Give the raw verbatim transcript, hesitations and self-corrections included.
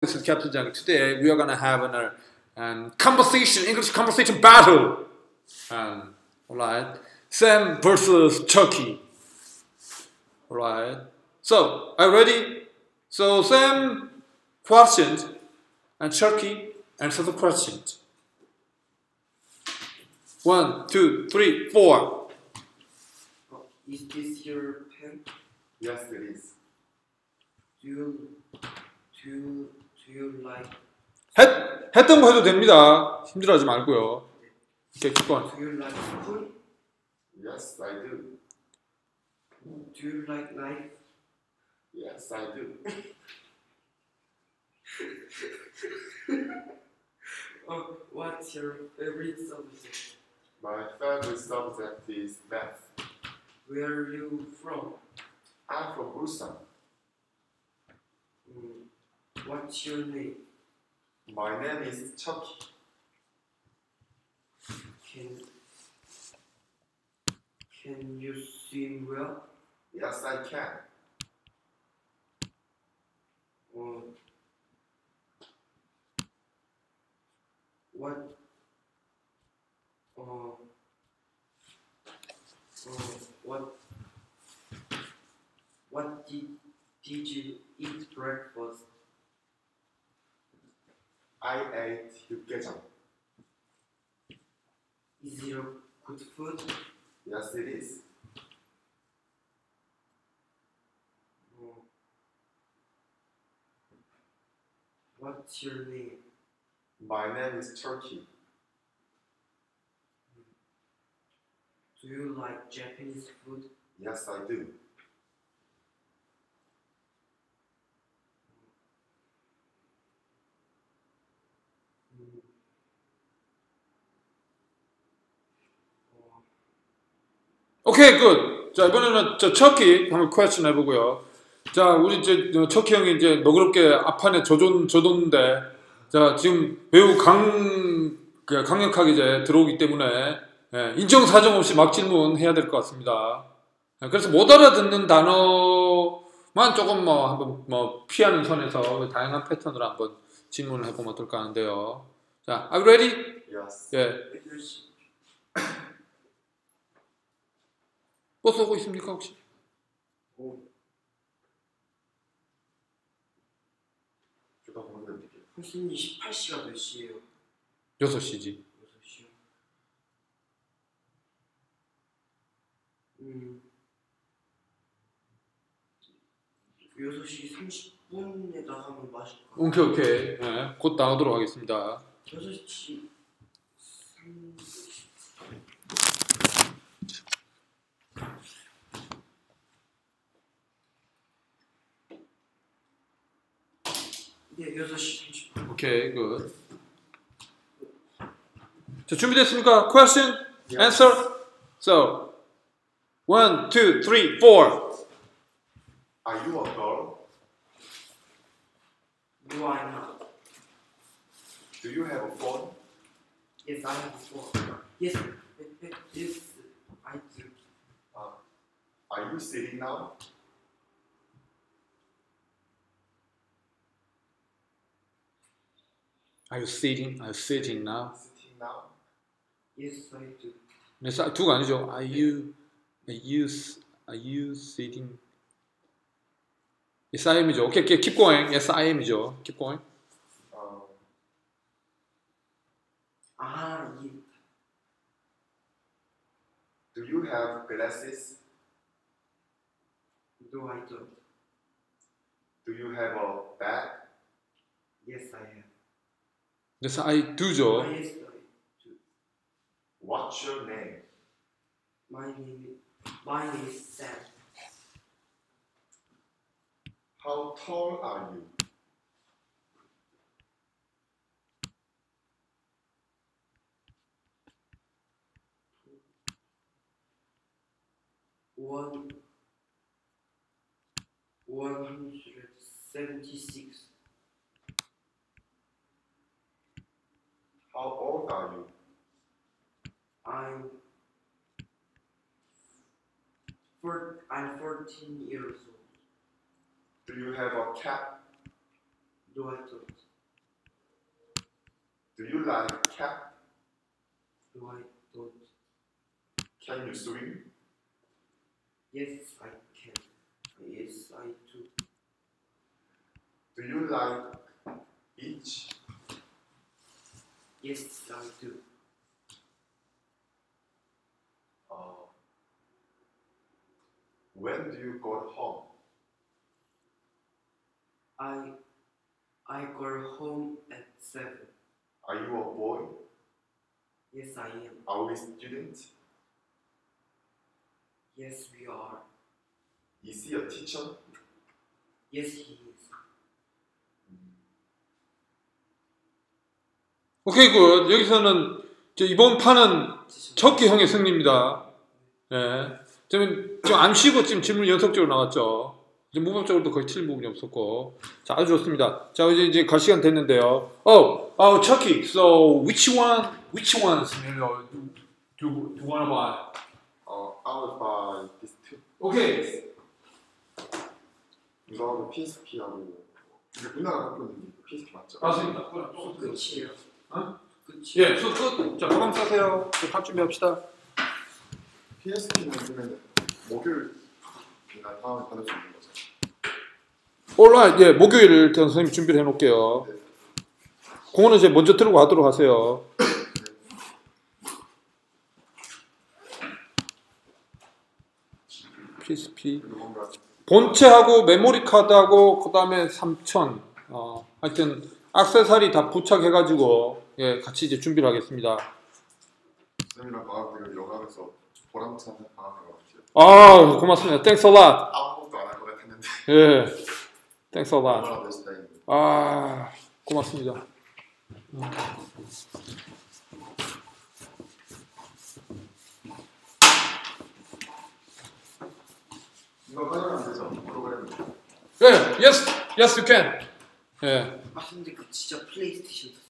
This is Captain Jang. Today we are gonna have an um, conversation, English conversation battle. Um, alright, Sam versus Chucky. Alright. So, are you ready? So Sam questions and Chucky answer the questions. One, two, three, four. Oh, is this your pen? Yes, it is. Do you do you, do you like 했, 했던 거 해도 됩니다. 힘들어하지 말고요. Okay, keep going. do you like spoon? Yes, I do. Do you like knife? Yes, I do. Oh, what's your favorite subject? My favorite subject is math. Where are you from? I'm from Busan. Mm, what's your name? My name is Chucky. Can can you swim well? Yes, I can. Uh, what uh, uh, what what did did you eat breakfast? I ate 육개장. Is it a good food? Yes, it is. Uh, what's your name? My name is Turkey. Do you like Japanese food? Yes, I do. Mm. 오케이, 굿. 자, 이번에는 저 척키 한번 퀘스천 해보고요. 자, 우리 이제 척키 형이 이제 너그럽게 앞판에 져줬, 져뒀는데, 자, 지금 매우 강, 그 강력하게 이제 들어오기 때문에, 예, 인정사정 없이 막 질문해야 될 것 같습니다. 예, 그래서 못 알아듣는 단어만 조금 뭐, 한번 뭐, 피하는 선에서 다양한 패턴으로 한번 질문을 해보면 어떨까 하는데요. 자, are you ready? Yes. 예. 버스 오고 있습니까, 혹시? 오. 주다 보는데 선생님 십팔 시가 몇 시예요? 여섯 시지. 여섯 시요? 음, 여섯 시 삼십 분에 나가면 맛있을 것 같아요. 오케이, 오케이. 예, 곧 나오도록 하겠습니다. 여섯 시 삼... 네, 여섯 시 삼십 분. 오케이, 굿. 자, 준비됐습니까? Question, Yes. answer. So, one, two, three, four. Are you a girl? No, I'm not. Do you have a phone? Yes, I have a phone. Yes, yes, I do. Uh, are you sitting now? Are you sitting? Are you sitting now? Sitting now? Yes, I do. 네, 사- 두가 아니죠. Are you, are you, are you sitting? Yes, I am이죠. 오케이, 오케이, keep going. Yes, I am이죠. Keep going. Uh, 아, 예. do you have glasses? No, I don't. Do you have a bag? Yes, I have. Yes, I do죠. Ah, yes, I do. What's your name? My name is, my name is Sam. How tall are you? One, one hundred seventy-six. How old are you? I'm, four, I'm fourteen years old. Do you have a cat? No, I don't. Do you like cat? No, I don't. Can you swim? Yes, I can. Yes, I do. Do you like beach? Yes, I do. Uh, when do you go home? I I go home at seven. Are you a boy? Yes, I am. Are we students? Yes, we are. Is he a teacher? Yes, he is. 오케이, 굿. 여기서는 저 이번 판은 척키 형의 승리입니다. 예. 지금 좀 안 쉬고 지금 질문 연속적으로 나왔죠. 지금 무법적으로도 거의 틀린 부분이 없었고. 자, 아주 좋습니다. 자, 이제 이제 갈 시간 됐는데요. Oh, oh, Chucky. So, which one, which one scenario do do, do wanna buy? Uh, I would buy these two. Okay. 우선 피에스피하고 이게 누나가 갖고 있는 게 피에스피 맞죠? 맞습니다. 끝이에요. 어? 끝이에요. 예, 수 끝. 자, 가방 싸세요. 밥 준비합시다. 피에스피는 그러면 목요일 날 다음에 받을 수 있는 거죠? 온라인, 예, 목요일 일단 선생님 준비를 해놓을게요. 네. 그거는 이제 먼저 들고 가도록 하세요. 피에스피. 그리고 뭔가 본체하고 메모리 카드하고 그 다음에 삼천. 어, 하여튼 액세서리 다 부착해가지고 예, 같이 이제 준비를 하겠습니다. 쌤이랑 방학을 여가면서 보람찬 방학인 것 같아요. 아, 고맙습니다. Thanks a lot. 아무것도 안 할 것 같았는데 예, Thanks a lot. 얼마나 멋있다는데. 아, 고맙습니다. 이거 가져가면 되죠? 프로그램. 예, yes, yes you can. 예. 아 근데 그 진짜 플레이스테이션